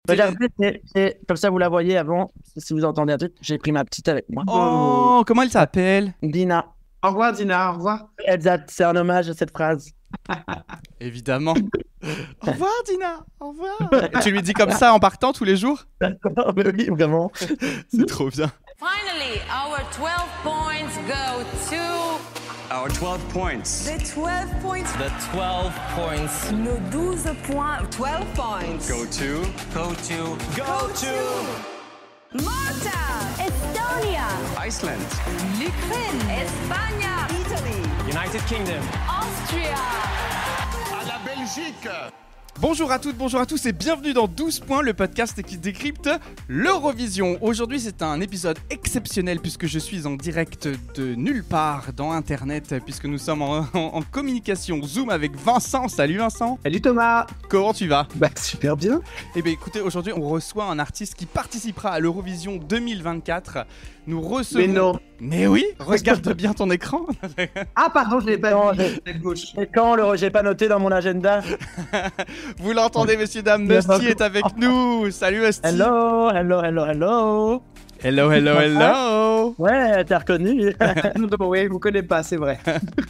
Regarde, comme ça vous la voyez avant, si vous entendez un truc, j'ai pris ma petite avec moi. Oh, comment elle s'appelle? Dina. Au revoir, Dina, au revoir. Elsa, c'est un hommage à cette phrase. Évidemment. Au revoir, Dina. Au revoir. Et tu lui dis comme ça en partant tous les jours? D'accord, mais oui, vraiment. C'est trop bien. Finally, our 12 points go to... Our 12 points. The 12 points. The 12 points Nos 12 points. 12 points. go to. Go to. Malta. Estonia. Iceland. L'Ukraine. Espagne. Italy. United Kingdom. Austria. À la Belgique. Bonjour à toutes, bonjour à tous et bienvenue dans 12 points, le podcast qui décrypte l'Eurovision. Aujourd'hui, c'est un épisode exceptionnel puisque je suis en direct de nulle part dans Internet, puisque nous sommes en communication Zoom avec Vincent. Salut Vincent. Salut Thomas. Comment tu vas? Bah super bien. Eh bien écoutez, aujourd'hui on reçoit un artiste qui participera à l'Eurovision 2024. Nous recevons... Mais non. Mais oui, regarde bien ton écran. Ah pardon, je l'ai pas Non, vu. À gauche. Et quand j'ai pas noté dans mon agenda. Vous l'entendez messieurs, dames, Musty est avec nous. Salut Musty. Hello, hello, hello, hello. Hello, hello, hello. Ouais, t'as reconnu. Oui, vous connaissez pas, c'est vrai.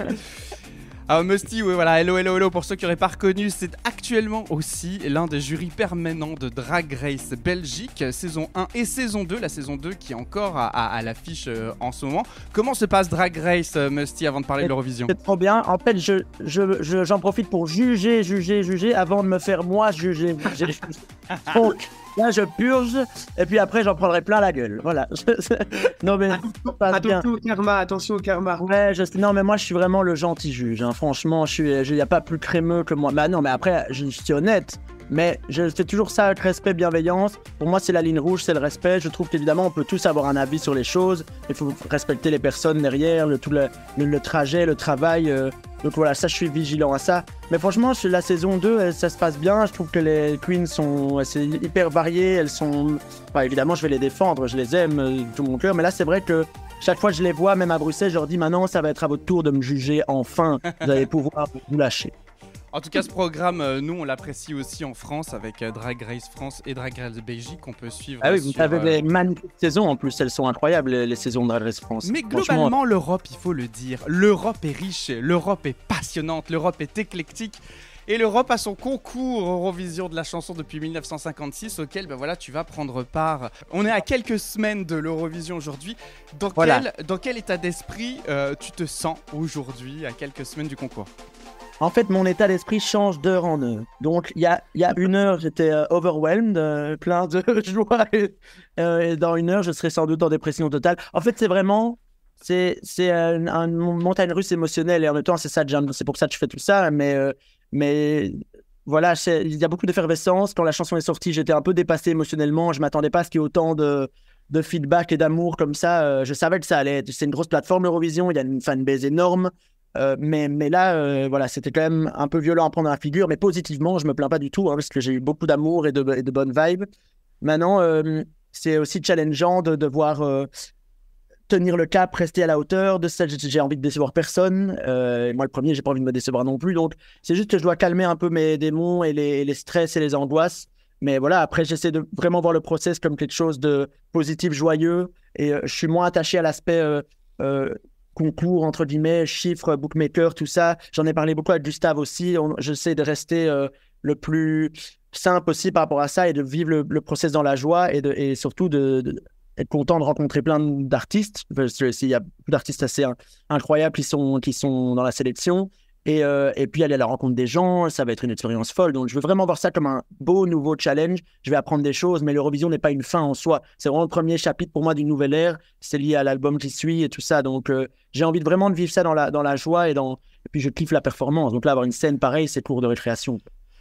Alors Musty, oui voilà, hello, hello, hello, pour ceux qui n'auraient pas reconnu, c'est actuellement aussi l'un des jurys permanents de Drag Race Belgique, saison 1 et saison 2, la saison 2 qui est encore à l'affiche en ce moment. Comment se passe Drag Race, Musty, avant de parler de l'Eurovision? C'est trop bien. En fait, j'en profite pour juger avant de me faire moi juger. Donc, là, je purge et puis après, j'en prendrai plein la gueule. Voilà. Non, mais ça passe bien. Attention au karma. Ouais, non, mais moi, je suis vraiment le gentil juge. Hein. Franchement, il n'y a pas plus crémeux que moi. Bah non, mais après, je suis honnête. Mais je fais toujours ça avec respect, bienveillance. Pour moi, c'est la ligne rouge, c'est le respect. Je trouve qu'évidemment, on peut tous avoir un avis sur les choses. Il faut respecter les personnes derrière, tout le trajet, le travail. Donc voilà, ça, je suis vigilant à ça. Mais franchement, la saison 2, ça se passe bien. Je trouve que les queens c'est hyper varié. Elles sont... Enfin, évidemment, je vais les défendre. Je les aime de tout mon cœur. Mais là, c'est vrai que chaque fois que je les vois, même à Bruxelles, je leur dis maintenant, ça va être à votre tour de me juger. Enfin, vous allez pouvoir vous lâcher. En tout cas, ce programme, nous, on l'apprécie aussi en France avec Drag Race France et Drag Race Belgique qu'on peut suivre. Ah oui, vous avez des magnifiques saisons en plus, elles sont incroyables les saisons de Drag Race France. Mais globalement, l'Europe, il faut le dire, l'Europe est riche, l'Europe est passionnante, l'Europe est éclectique. Et l'Europe a son concours Eurovision de la chanson depuis 1956 auquel tu vas prendre part. On est à quelques semaines de l'Eurovision aujourd'hui. Dans quel état d'esprit tu te sens aujourd'hui à quelques semaines du concours? En fait, mon état d'esprit change d'heure en heure. Donc, il y a une heure, j'étais overwhelmed, plein de joie. Et dans une heure, je serai sans doute en dépression totale. En fait, c'est vraiment... C'est une montagne russe émotionnelle. Et en même temps, c'est pour ça que je fais tout ça. Mais voilà, il y a beaucoup d'effervescence. Quand la chanson est sortie, j'étais un peu dépassé émotionnellement. Je ne m'attendais pas à ce qu'il y ait autant de feedback et d'amour comme ça. Je savais que ça allait être... C'est une grosse plateforme, l'Eurovision. Il y a une fanbase énorme. Mais là, voilà, c'était quand même un peu violent à prendre dans la figure, mais positivement, je me plains pas du tout, hein, parce que j'ai eu beaucoup d'amour et de bonnes vibes. Maintenant, c'est aussi challengeant de devoir tenir le cap, rester à la hauteur de ça. J'ai envie de décevoir personne. Moi, le premier, j'ai pas envie de me décevoir non plus. Donc, c'est juste que je dois calmer un peu mes démons et les stress et les angoisses. Mais voilà, après, j'essaie de vraiment voir le process comme quelque chose de positif, joyeux. Et je suis moins attaché à l'aspect... concours, entre guillemets, chiffres, bookmaker, tout ça. J'en ai parlé beaucoup avec Gustave aussi. J'essaie de rester le plus sain possible par rapport à ça et de vivre le process dans la joie et surtout d'être content de rencontrer plein d'artistes. Il y a beaucoup d'artistes assez incroyables qui sont dans la sélection. Et puis aller à la rencontre des gens, ça va être une expérience folle. Donc je veux vraiment voir ça comme un beau nouveau challenge. Je vais apprendre des choses, mais l'Eurovision n'est pas une fin en soi. C'est vraiment le premier chapitre pour moi d'une nouvelle ère. C'est lié à l'album qui suit et tout ça. Donc j'ai envie vraiment de vivre ça dans la joie et puis je kiffe la performance. Donc là, avoir une scène pareille, c'est cours de récréation.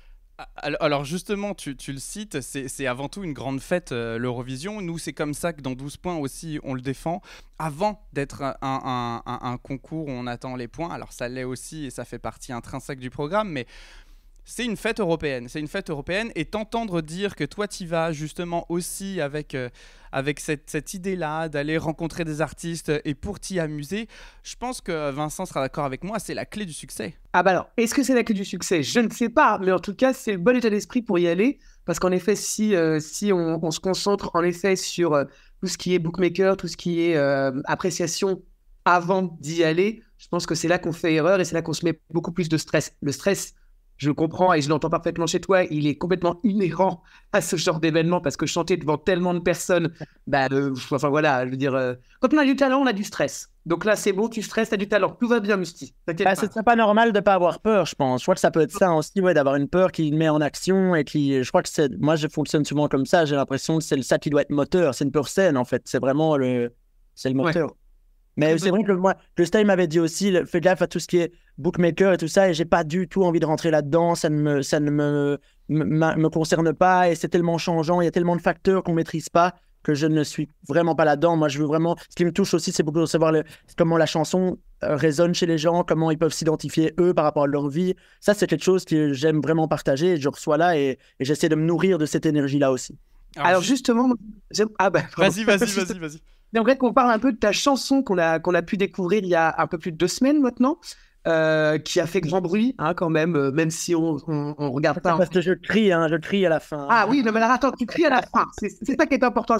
Alors justement, tu le cites, c'est avant tout une grande fête, l'Eurovision. Nous, c'est comme ça que dans 12 points aussi, on le défend. Avant d'être un concours où on attend les points, alors ça l'est aussi et ça fait partie intrinsèque du programme, mais c'est une fête européenne. C'est une fête européenne et t'entendre dire que toi, t'y vas justement aussi avec cette idée-là d'aller rencontrer des artistes et pour t'y amuser, je pense que Vincent sera d'accord avec moi, c'est la clé du succès. Ah bah alors, est-ce que c'est la clé du succès? Je ne sais pas, mais en tout cas, c'est le bon état d'esprit pour y aller. Parce qu'en effet, si on se concentre en effet sur tout ce qui est bookmaker, tout ce qui est appréciation avant d'y aller, je pense que c'est là qu'on fait erreur et c'est là qu'on se met beaucoup plus de stress. Le stress, je le comprends et je l'entends parfaitement chez toi, il est complètement inhérent à ce genre d'événement parce que chanter devant tellement de personnes, enfin voilà, je veux dire, quand on a du talent, on a du stress. Donc là, c'est bon, tu stresses, t'as du talent, tout va bien, Musti. T'inquiète pas. C'est pas normal de pas avoir peur, je pense. Je crois que ça peut être ça aussi, ouais, d'avoir une peur qui met en action et qui, je crois que c'est, moi, je fonctionne souvent comme ça. J'ai l'impression que c'est ça qui doit être moteur. C'est une peur saine, en fait. C'est vraiment c'est le moteur. Ouais. Mais c'est vrai que moi, Style m'avait dit aussi, fais gaffe à tout ce qui est bookmaker et tout ça, et j'ai pas du tout envie de rentrer là-dedans. Ça ne me concerne pas, et c'est tellement changeant. Il y a tellement de facteurs qu'on maîtrise pas que je ne suis vraiment pas là-dedans. Moi, je veux vraiment... Ce qui me touche aussi, c'est beaucoup de savoir comment la chanson résonne chez les gens, comment ils peuvent s'identifier, eux, par rapport à leur vie. Ça, c'est quelque chose que j'aime vraiment partager. Et je reçois là et j'essaie de me nourrir de cette énergie-là aussi. Alors justement... Vas-y. J'aimerais qu'on parle un peu de ta chanson qu'on a pu découvrir il y a un peu plus de 2 semaines maintenant. Qui a fait grand bruit, hein, quand même si on regarde pas. Parce que je crie à la fin. Ah oui, non, mais alors attends, tu cries à la fin, c'est ça qui est important.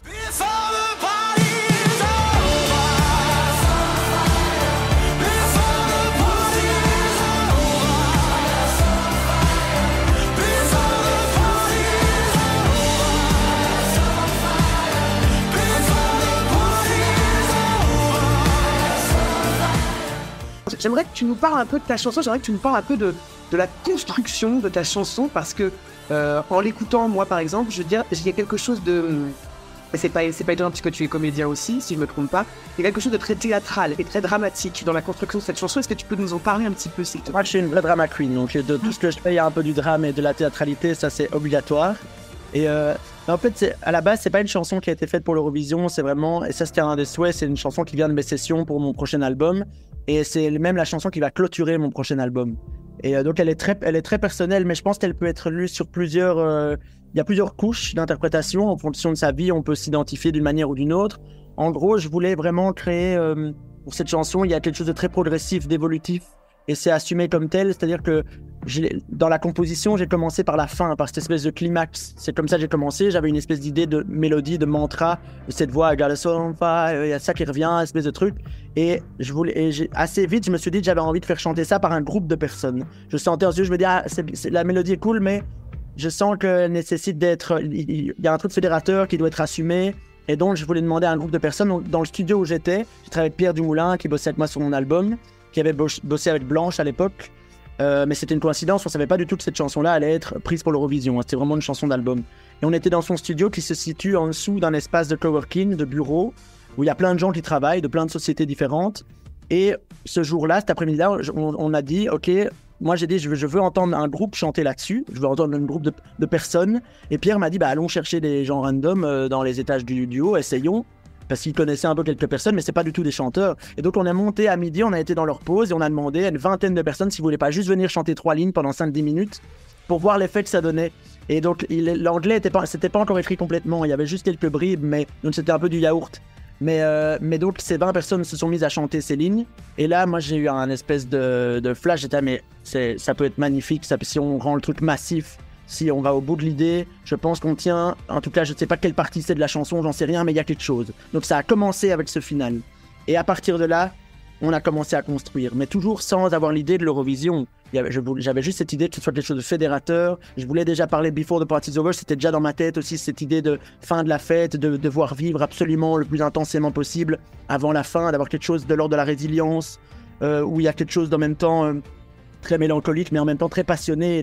J'aimerais que tu nous parles un peu de ta chanson, j'aimerais que tu nous parles un peu de la construction de ta chanson, parce que en l'écoutant, moi par exemple, je veux dire, il y a quelque chose de... C'est pas étonnant puisque tu es comédien aussi, si je me trompe pas. Il y a quelque chose de très théâtral et très dramatique dans la construction de cette chanson. Est-ce que tu peux nous en parler un petit peu, s'il te plaît ? Moi, je suis une vraie drama queen, donc de tout ce que je fais, il y a un peu du drame et de la théâtralité, ça c'est obligatoire. Et en fait, à la base, c'est pas une chanson qui a été faite pour l'Eurovision, c'est vraiment, et ça c'était un des souhaits, c'est une chanson qui vient de mes sessions pour mon prochain album. Et c'est même la chanson qui va clôturer mon prochain album. Et donc elle est très personnelle, mais je pense qu'elle peut être lue sur plusieurs... Il y a plusieurs couches d'interprétation. En fonction de sa vie, on peut s'identifier d'une manière ou d'une autre. En gros, je voulais vraiment créer... pour cette chanson, il y a quelque chose de très progressif, d'évolutif. Et c'est assumé comme tel, c'est-à-dire que dans la composition, j'ai commencé par la fin, par cette espèce de climax. C'est comme ça que j'ai commencé. J'avais une espèce d'idée de mélodie, de mantra, de cette voix, I got a soul on fire, il y a ça qui revient, une espèce de truc. Et assez vite, je me suis dit que j'avais envie de faire chanter ça par un groupe de personnes. Je sentais ensuite, je me dis, la mélodie est cool, mais je sens qu'elle nécessite d'être... Il y a un truc fédérateur qui doit être assumé. Et donc, je voulais demander à un groupe de personnes. Donc, dans le studio où j'ai travaillé avec Pierre Dumoulin, qui bossait avec moi sur mon album, qui avait bossé avec Blanche à l'époque. Mais c'était une coïncidence, on savait pas du tout que cette chanson-là allait être prise pour l'Eurovision. C'était vraiment une chanson d'album. Et on était dans son studio qui se situe en dessous d'un espace de coworking, de bureau, où il y a plein de gens qui travaillent, de plein de sociétés différentes. Et ce jour-là, cet après-midi-là, on a dit, OK, moi j'ai dit, je veux entendre un groupe chanter là-dessus, je veux entendre un groupe de personnes. Et Pierre m'a dit, allons chercher des gens random dans les étages du haut, essayons. Parce qu'ils connaissaient un peu quelques personnes, mais c'est pas du tout des chanteurs. Et donc on est monté à midi, on a été dans leur pause et on a demandé à une vingtaine de personnes s'ils voulaient pas juste venir chanter 3 lignes pendant 5-10 minutes pour voir l'effet que ça donnait. Et donc l'anglais c'était pas encore écrit complètement, il y avait juste quelques bribes, mais donc c'était un peu du yaourt. Mais donc ces 20 personnes se sont mises à chanter ces lignes. Et là, moi j'ai eu un espèce de flash, j'étais mais ça peut être magnifique, si on rend le truc massif. Si on va au bout de l'idée, je pense qu'on tient... En tout cas, je ne sais pas quelle partie c'est de la chanson, j'en sais rien, mais il y a quelque chose. Donc ça a commencé avec ce final. Et à partir de là, on a commencé à construire. Mais toujours sans avoir l'idée de l'Eurovision. J'avais juste cette idée que ce soit quelque chose de fédérateur. Je voulais déjà parler de Before the Party's Over. C'était déjà dans ma tête aussi, cette idée de fin de la fête, de devoir vivre absolument le plus intensément possible avant la fin, d'avoir quelque chose de l'ordre de la résilience, où il y a quelque chose d'en même temps... très mélancolique, mais en même temps très passionné,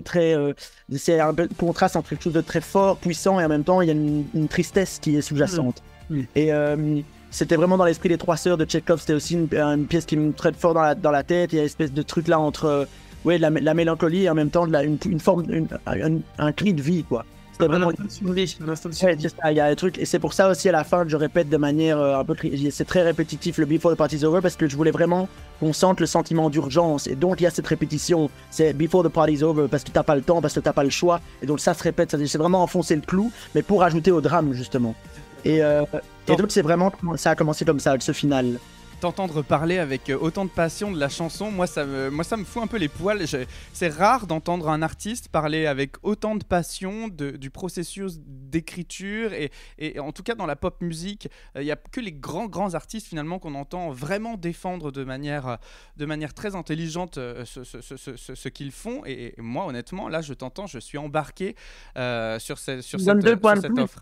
c'est un peu le contraste entre quelque chose de très fort, puissant, et en même temps il y a une tristesse qui est sous-jacente. Et c'était vraiment dans l'esprit des 3 sœurs de Tchekhov. C'était aussi une pièce qui me traite fort dans la tête. Il y a une espèce de truc là entre la mélancolie et en même temps une forme, un cri de vie, quoi. C'était vraiment il y a un truc, et c'est pour ça aussi à la fin que je répète de manière un peu, c'est très répétitif le Before the Party's Over, parce que je voulais vraiment qu'on sente le sentiment d'urgence, et donc il y a cette répétition, c'est Before the Party's Over parce que t'as pas le temps, parce que t'as pas le choix, et donc ça se répète, c'est vraiment enfoncer le clou, mais pour ajouter au drame justement. Et donc c'est vraiment, ça a commencé comme ça, avec ce final. t'entendre parler avec autant de passion de la chanson, moi ça me fout un peu les poils. C'est rare d'entendre un artiste parler avec autant de passion du processus d'écriture et en tout cas dans la pop musique, il n'y a que les grands artistes finalement qu'on entend vraiment défendre de manière très intelligente ce qu'ils font. Et moi honnêtement, là je t'entends, je suis embarqué sur cette offre.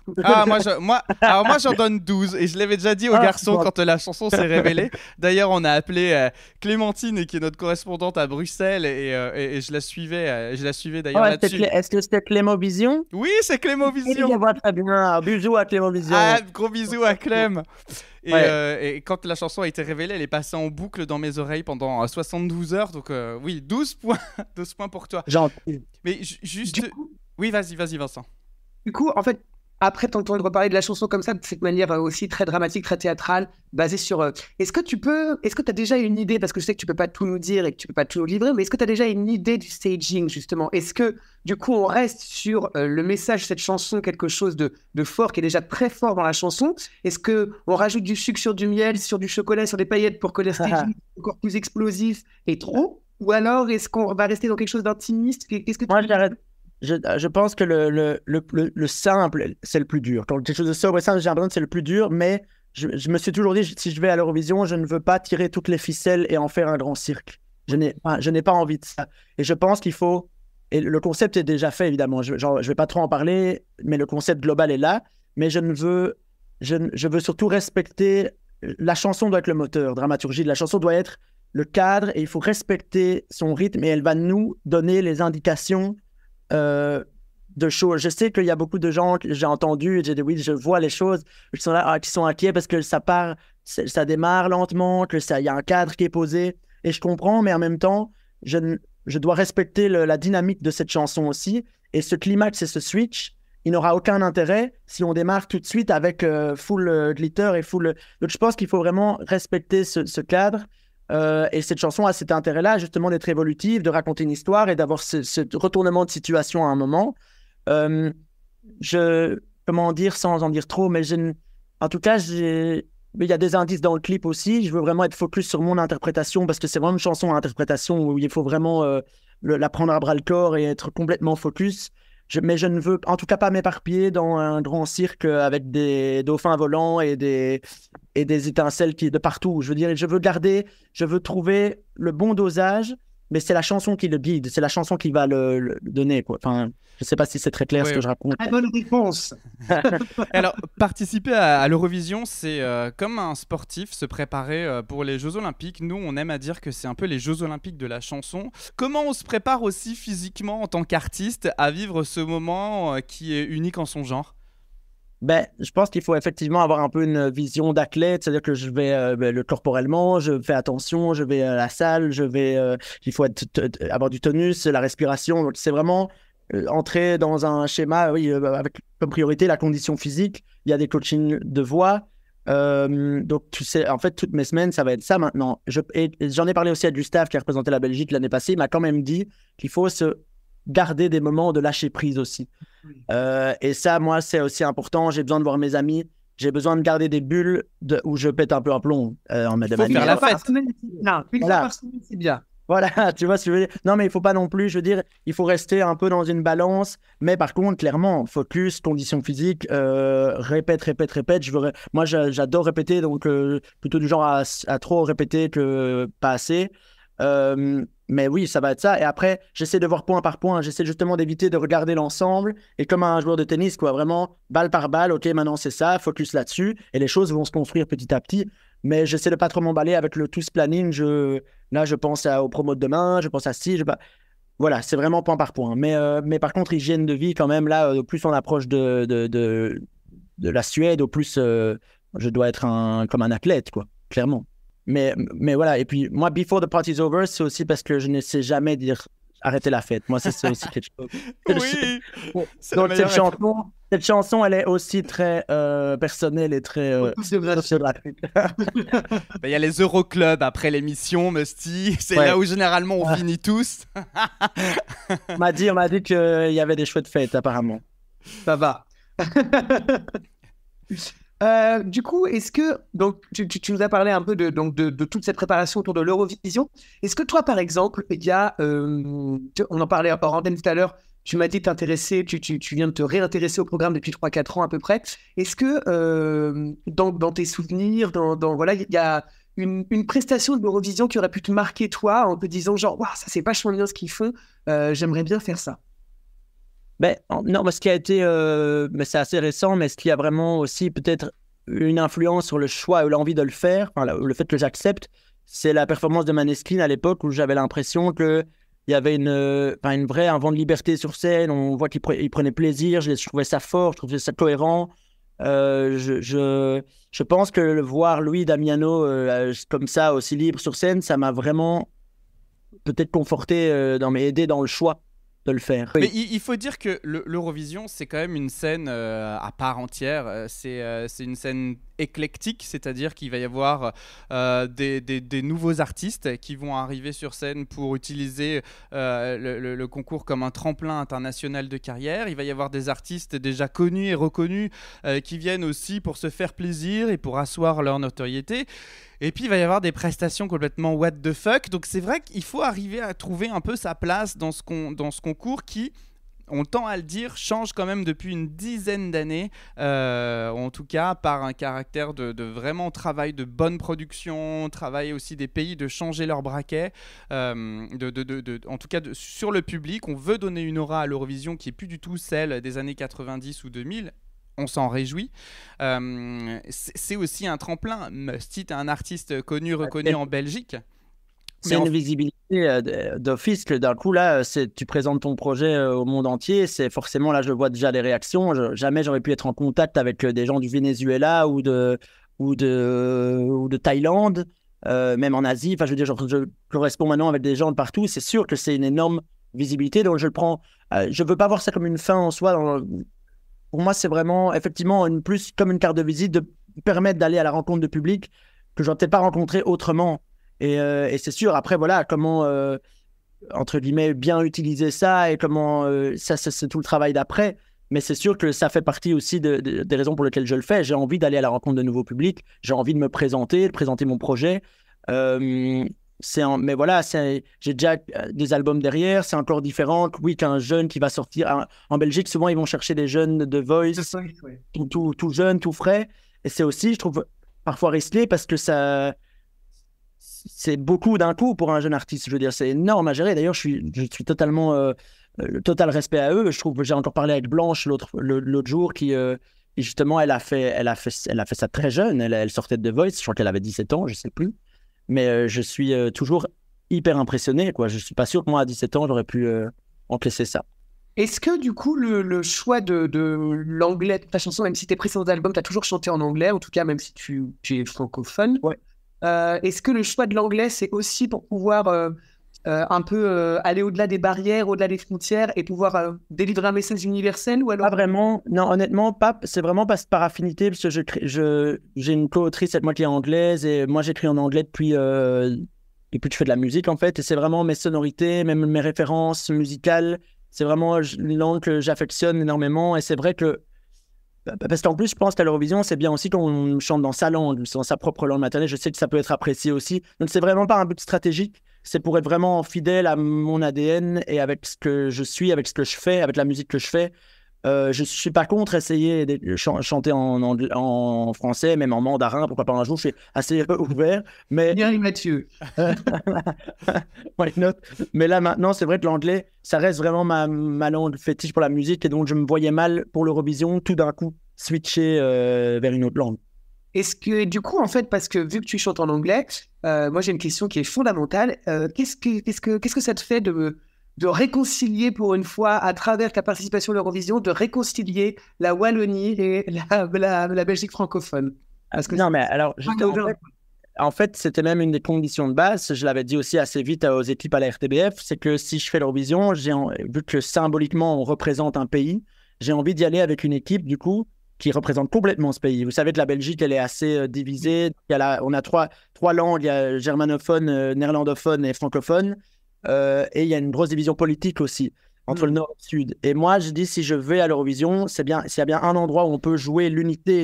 Moi j'en donne 12 et je l'avais déjà dit aux garçons quand la chanson s'est révélée. D'ailleurs on a appelé Clémentine qui est notre correspondante à Bruxelles et je la suivais d'ailleurs là-dessus. Est-ce que c'était Clémovision? Oui, c'est Clémovision. Très bien, bisous à Clémovision. Gros bisous à Clem. Et quand la chanson a été révélée, elle est passée en boucle dans mes oreilles pendant 72 heures. Donc oui, 12 points, 12 points pour toi. Gentil. Mais juste... Oui, vas-y Vincent. Du coup, en fait, après t'entendre reparler de la chanson comme ça, de cette manière aussi très dramatique, très théâtrale, basée sur... Est-ce que tu as déjà une idée, parce que je sais que tu peux pas tout nous dire et que tu peux pas tout nous livrer, mais est-ce que tu as déjà une idée du staging, justement? Est-ce que, du coup, on reste sur le message de cette chanson, quelque chose de fort, qui est déjà très fort dans la chanson? Est-ce qu'on rajoute du sucre sur du miel, sur du chocolat, sur des paillettes pour que le staging soit encore plus explosif et trop? Ou alors, est-ce qu'on va rester dans quelque chose d'intimiste? Qu'est-ce que tu... Moi, je pense que le simple, c'est le plus dur. Quand quelque chose de sobre et simple, j'ai l'impression que c'est le plus dur, mais je me suis toujours dit, si je vais à l'Eurovision, je ne veux pas tirer toutes les ficelles et en faire un grand cirque. Je n'ai pas envie de ça. Et je pense qu'il faut... Et le concept est déjà fait, évidemment. Je vais pas trop en parler, mais le concept global est là. Mais je veux surtout respecter... La chanson doit être le moteur, dramaturgie. La chanson doit être le cadre et il faut respecter son rythme et elle va nous donner les indications de choses. Je sais qu'il y a beaucoup de gens que j'ai entendus, je vois les choses qui sont inquiets parce que ça démarre lentement, il y a un cadre qui est posé et je comprends, mais en même temps je dois respecter la dynamique de cette chanson aussi, et ce climax et ce switch, il n'aura aucun intérêt si on démarre tout de suite avec full glitter et full... Donc je pense qu'il faut vraiment respecter ce cadre. Et cette chanson a cet intérêt-là, justement, d'être évolutive, de raconter une histoire et d'avoir ce retournement de situation à un moment. Comment dire sans en dire trop, mais en tout cas, il y a des indices dans le clip aussi. Je veux vraiment être focus sur mon interprétation parce que c'est vraiment une chanson à interprétation où il faut vraiment la prendre à bras-le-corps et être complètement focus. Mais je ne veux en tout cas pas m'éparpiller dans un grand cirque avec des dauphins volants et des étincelles de partout. Je veux dire, je veux trouver le bon dosage, mais c'est la chanson qui le guide, c'est la chanson qui va le donner, quoi. Enfin, je ne sais pas si c'est très clair ce que je raconte. Très bonne réponse. Alors, participer à l'Eurovision, c'est comme un sportif se préparer pour les Jeux Olympiques. Nous, on aime à dire que c'est un peu les Jeux Olympiques de la chanson. Comment on se prépare aussi physiquement en tant qu'artiste à vivre ce moment qui est unique en son genre? Je pense qu'il faut effectivement avoir un peu une vision d'athlète, c'est-à-dire que je vais corporellement, je fais attention, je vais à la salle, il faut avoir du tonus, la respiration. Donc c'est vraiment entrer dans un schéma, avec comme priorité la condition physique. Il y a des coachings de voix. Donc tu sais, en fait, toutes mes semaines, ça va être ça maintenant. Et j'en ai parlé aussi à Gustave qui a représenté la Belgique l'année passée. Il m'a quand même dit qu'il faut se garder des moments de lâcher prise aussi. Et ça, moi, c'est aussi important. J'ai besoin de voir mes amis. J'ai besoin de garder des bulles où je pète un peu un plomb. Faut faire la fête. Une fois par semaine, c'est bien. Voilà, tu vois ce que je veux dire. Non, mais il faut pas non plus, je veux dire, il faut rester un peu dans une balance. Mais par contre, clairement, focus, condition physique, répète. Moi, j'adore répéter, donc plutôt du genre à trop répéter que pas assez. Mais oui, ça va être ça. Et après, j'essaie de voir point par point. J'essaie justement d'éviter de regarder l'ensemble. Et comme un joueur de tennis, quoi, vraiment, balle par balle, ok, maintenant c'est ça, focus là-dessus. Et les choses vont se construire petit à petit. Mais j'essaie de pas trop m'emballer avec le tous planning. Là, je pense aux promos de demain, je pense à voilà, c'est vraiment point par point. Mais par contre, hygiène de vie, quand même, là, au plus on approche de la Suède, au plus je dois être comme un athlète, quoi, clairement. Mais voilà, et puis moi, before the party's over, c'est aussi parce que je ne sais jamais dire arrêter la fête. Moi, c'est aussi quelque chose. Oui, donc cette chanson, elle est aussi très personnelle et très sociographique. Il y a les Euroclubs après l'émission, Musty. C'est là où généralement on finit tous. On m'a dit qu'il y avait des chouettes fêtes, apparemment. Ça va. Du coup, est-ce que donc tu nous as parlé un peu de toute cette préparation autour de l'Eurovision. Est-ce que toi, par exemple, il y a, on en parlait hors antenne tout à l'heure, tu m'as dit t'intéresser, tu viens de te réintéresser au programme depuis 3-4 ans à peu près. Est-ce que dans tes souvenirs, voilà, il y a une prestation de l'Eurovision qui aurait pu te marquer toi en te disant genre, waouh, ça c'est vachement bien ce qu'ils font, j'aimerais bien faire ça. Non, mais ce qui a été, mais c'est assez récent, mais ce qui a vraiment aussi peut-être une influence sur le choix ou l'envie de le faire, enfin, le fait que j'accepte, c'est la performance de Maneskin à l'époque où j'avais l'impression qu'il y avait un vent de liberté sur scène, on voit qu'il prenait plaisir, je trouvais ça fort, je trouvais ça cohérent. Je pense que le voir Louis Damiano comme ça, aussi libre sur scène, ça m'a vraiment peut-être conforté, aidé dans le choix de le faire. Mais il faut dire que l'Eurovision, c'est quand même une scène à part entière. C'est une scène éclectique, c'est-à-dire qu'il va y avoir des nouveaux artistes qui vont arriver sur scène pour utiliser le concours comme un tremplin international de carrière. Il va y avoir des artistes déjà connus et reconnus qui viennent aussi pour se faire plaisir et pour asseoir leur notoriété. Et puis il va y avoir des prestations complètement what the fuck. Donc c'est vrai qu'il faut arriver à trouver un peu sa place dans ce concours qui, on tend à le dire, change quand même depuis une dizaine d'années, en tout cas par un caractère de vraiment travail de bonne production, travail aussi des pays de changer leur braquet, en tout cas sur le public. On veut donner une aura à l'Eurovision qui n'est plus du tout celle des années 90 ou 2000. On s'en réjouit. C'est aussi un tremplin. Musty est un artiste connu, reconnu en Belgique. C'est une visibilité d'office que d'un coup, là, tu présentes ton projet au monde entier. C'est forcément, là, je vois déjà les réactions. Jamais j'aurais pu être en contact avec des gens du Venezuela ou de Thaïlande, même en Asie. Enfin, je veux dire, je corresponds maintenant avec des gens de partout. C'est sûr que c'est une énorme visibilité. Donc, je le prends. Je ne veux pas voir ça comme une fin en soi. Pour moi, c'est vraiment, effectivement, plus comme une carte de visite de permettre d'aller à la rencontre de public que je n'aurais peut-être pas rencontré autrement. Et c'est sûr, après, voilà, comment, entre guillemets, bien utiliser ça et comment, ça, c'est tout le travail d'après. Mais c'est sûr que ça fait partie aussi des raisons pour lesquelles je le fais. J'ai envie d'aller à la rencontre de nouveaux publics. J'ai envie de me présenter, de présenter mon projet. Mais voilà, j'ai déjà des albums derrière, c'est encore différent. Oui, qu'un jeune qui va sortir. En Belgique, souvent, ils vont chercher des jeunes de Voice, tout jeunes, tout frais. Et c'est aussi, je trouve, parfois risqué parce que c'est beaucoup d'un coup pour un jeune artiste. Je veux dire, c'est énorme à gérer. D'ailleurs, je suis totalement le total respect à eux. Je trouve que j'ai encore parlé avec Blanche l'autre jour qui justement, elle a fait ça très jeune. Elle sortait de The Voice. Je crois qu'elle avait 17 ans, je sais plus. Mais je suis toujours hyper impressionné, quoi. Je suis pas sûr que moi, à 17 ans, j'aurais pu encaisser ça. Est-ce que du coup, le choix de l'anglais de ta chanson, même si tes précédents albums, tu as toujours chanté en anglais, en tout cas, même si tu es francophone, ouais. Est-ce que le choix de l'anglais, c'est aussi pour pouvoir un peu aller au-delà des barrières, au-delà des frontières et pouvoir délivrer un message universel ou alors... Pas vraiment, non, honnêtement, pas. C'est vraiment par affinité, parce que j'ai une co-autrice avec moi qui est anglaise, et moi j'écris en anglais depuis que je fais de la musique en fait, et c'est vraiment mes sonorités, même mes références musicales, c'est vraiment une langue que j'affectionne énormément, et c'est vrai que, parce qu'en plus je pense qu'à l'Eurovision, c'est bien aussi qu'on chante dans sa langue, dans sa propre langue maternelle, je sais que ça peut être apprécié aussi, donc c'est vraiment pas un but stratégique. C'est pour être vraiment fidèle à mon ADN et avec ce que je suis, avec ce que je fais, avec la musique que je fais. Je ne suis pas contre essayer de chanter en français, même en mandarin, pourquoi pas un jour, je suis assez ouvert. Mais... Bien, Mathieu. Why not? Mais là, maintenant, c'est vrai que l'anglais, ça reste vraiment ma langue fétiche pour la musique, et donc je me voyais mal pour l'Eurovision, tout d'un coup, switcher vers une autre langue. Est-ce que, du coup, en fait, parce que vu que tu chantes en anglais, moi j'ai une question qui est fondamentale. Qu'est-ce que ça te fait de réconcilier pour une fois, à travers ta participation à l'Eurovision, de réconcilier la Wallonie et la Belgique francophone? Parce que non, mais alors, en fait, c'était même une des conditions de base. Je l'avais dit aussi assez vite aux équipes à la RTBF, c'est que si je fais l'Eurovision, vu que symboliquement on représente un pays, j'ai envie d'y aller avec une équipe, du coup, qui représente complètement ce pays. Vous savez que la Belgique, elle est assez divisée. On a trois langues, il y a germanophone, néerlandophone et francophone. Et il y a une grosse division politique aussi, entre le nord et le sud. Et moi, je dis, si je vais à l'Eurovision, c'est bien, s'il y a bien un endroit où on peut jouer l'unité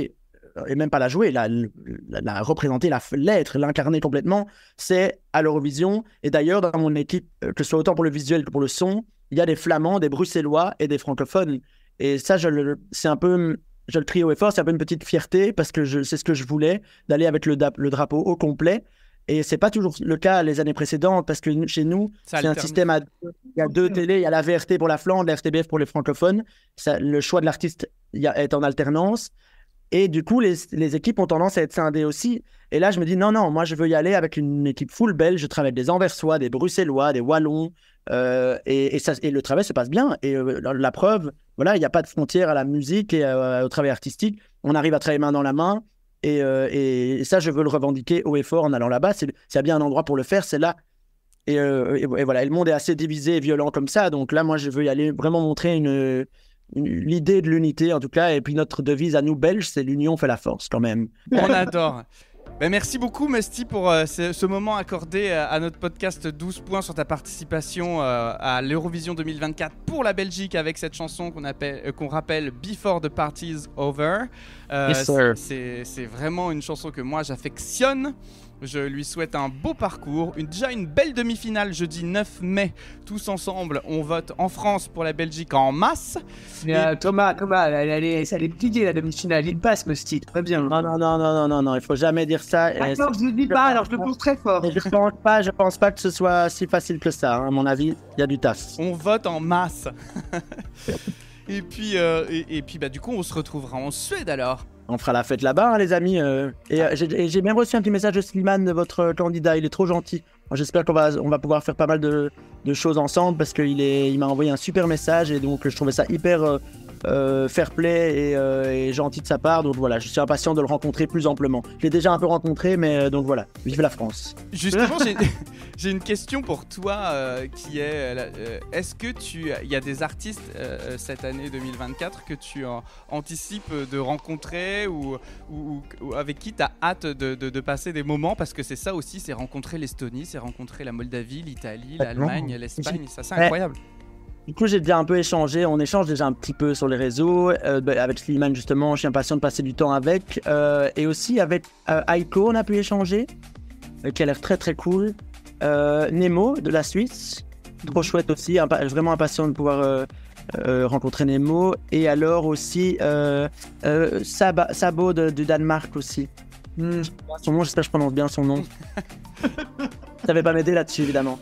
et même pas la jouer, la représenter, l'être, l'incarner complètement, c'est à l'Eurovision. Et d'ailleurs, dans mon équipe, que ce soit autant pour le visuel que pour le son, il y a des Flamands, des Bruxellois et des francophones. Et ça, c'est un peu, je le trie haut et fort, c'est un peu une petite fierté parce que c'est ce que je voulais, d'aller avec le drapeau au complet. Et c'est pas toujours le cas les années précédentes parce que chez nous, c'est un système à deux. Il y a deux télés, il y a la VRT pour la Flandre, la RTBF pour les francophones. Le choix de l'artiste est en alternance. Et du coup, les équipes ont tendance à être scindées aussi. Et là, je me dis, non, moi, je veux y aller avec une équipe full belge. Je travaille avec des Anversois, des Bruxellois, des Wallons. Et le travail se passe bien. Et la preuve, voilà, il n'y a pas de frontière à la musique et au travail artistique. On arrive à travailler main dans la main. Et ça, je veux le revendiquer haut et fort en allant là-bas. S'il y a bien un endroit pour le faire, c'est là. Et voilà, et le monde est assez divisé et violent comme ça. Donc là, moi, je veux y aller vraiment montrer l'idée de l'unité, en tout cas. Et puis notre devise à nous, Belges, c'est l'union fait la force, quand même. On adore. Merci beaucoup, Musty, pour ce moment accordé à notre podcast 12 points sur ta participation à l'Eurovision 2024 pour la Belgique avec cette chanson qu'on rappelle Before the Party's Over. Yes, sir. C'est vraiment une chanson que moi j'affectionne. Je lui souhaite un beau parcours, déjà une belle demi-finale jeudi 9 mai. Tous ensemble, on vote en France pour la Belgique en masse. Thomas, elle est pliée la demi-finale. Il passe, Musty, très bien. Non, il faut jamais dire ça. D'accord, je ne le dis pas, alors je le pense très fort. Et je pense pas que ce soit si facile que ça. À mon avis, il y a du taf. On vote en masse. Et puis, du coup, on se retrouvera en Suède alors. On fera la fête là-bas, hein, les amis. Et j'ai même reçu un petit message de Slimane, de votre candidat. Il est trop gentil. J'espère qu'on va pouvoir faire pas mal de choses ensemble parce qu'il m'a envoyé un super message et donc je trouvais ça hyper fair play et gentil de sa part. Donc voilà, je suis impatient de le rencontrer plus amplement. Je l'ai déjà un peu rencontré, mais donc voilà, vive la France. Justement, j'ai une question pour toi qui est est-ce que il y a des artistes cette année 2024 que tu anticipes de rencontrer ou avec qui tu as hâte de passer des moments, parce que c'est ça aussi, c'est rencontrer l'Estonie, c'est rencontrer la Moldavie, l'Italie, l'Allemagne, l'Espagne, ça c'est incroyable. Du coup, j'ai déjà un peu échangé, on échange déjà un petit peu sur les réseaux, avec Slimane justement, je suis impatient de passer du temps avec, et aussi avec Aiko, on a pu échanger, qui a l'air très très cool, Nemo de la Suisse, trop chouette aussi, vraiment impatient de pouvoir rencontrer Nemo, et alors aussi Sabo du Danemark aussi. Son nom, j'espère que je prononce bien son nom. Ça va pas m'aider là-dessus, évidemment.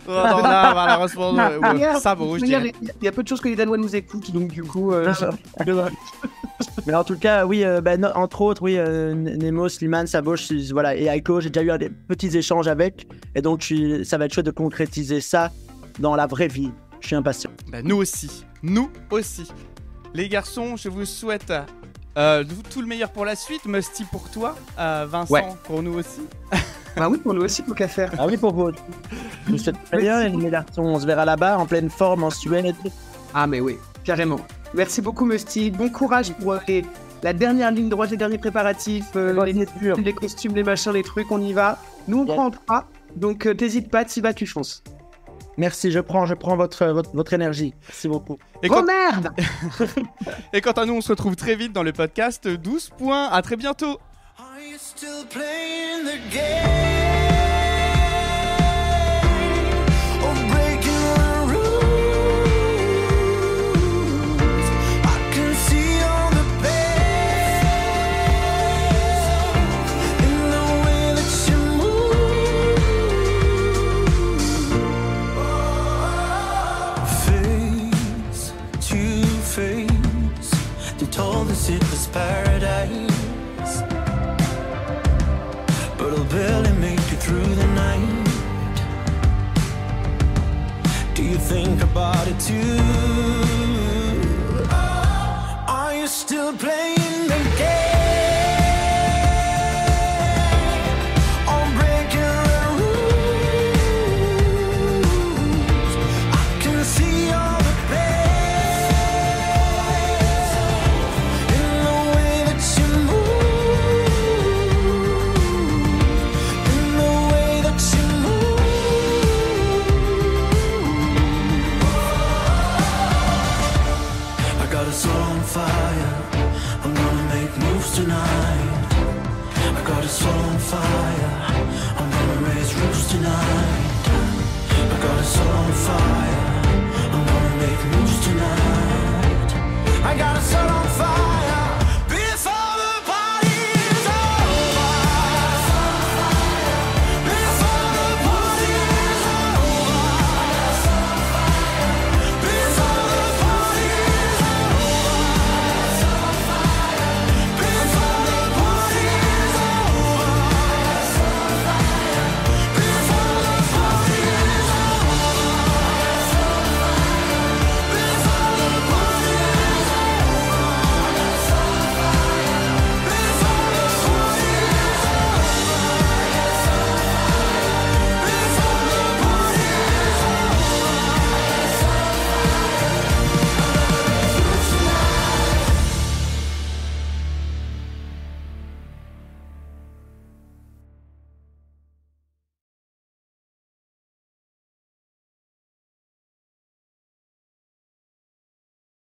Sabo, il y a peu de choses que les Danois nous écoutent, donc du coup... Mais en tout cas, oui, entre autres, oui, Nemo, Slimane, Sabo, voilà, et Aiko, j'ai déjà eu des petits échanges avec, et donc ça va être chouette de concrétiser ça dans la vraie vie. Je suis impatient. Nous aussi. Les garçons, je vous souhaite tout le meilleur pour la suite. Musty pour toi, Vincent pour nous aussi. Bah oui, pour nous aussi, pour qu'à faire. Ah oui, pour vous. Je vous souhaite très bien, les garçons. On se verra là-bas, en pleine forme, en Suède. Ah mais oui, carrément. Merci beaucoup, Musty. Bon courage pour la dernière ligne droite, les derniers préparatifs, les costumes, les machins, les trucs, on y va. Nous, on prend pas, donc t'hésites pas, t'y vas, tu fonces. Merci, je prends votre énergie. Merci beaucoup. Merde. Et quant à nous, on se retrouve très vite dans le podcast 12 points. À très bientôt. Told us it was paradise, but I'll barely make it through the night. Do you think about it too? Are you still playing the game? Fire. I'm soul on fire. I'm gonna raise roots tonight. I got a soul on fire. I'm gonna make moves tonight. I got a soul on fire.